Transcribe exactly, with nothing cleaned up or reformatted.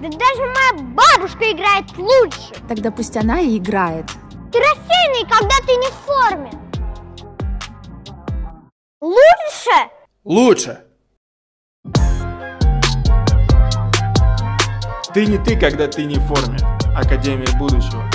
Да даже моя бабушка играет лучше. Тогда пусть она и играет. Ты рассеянный, когда ты не в форме. Лучше? Лучше. Ты не ты, когда ты не в форме. Академия будущего.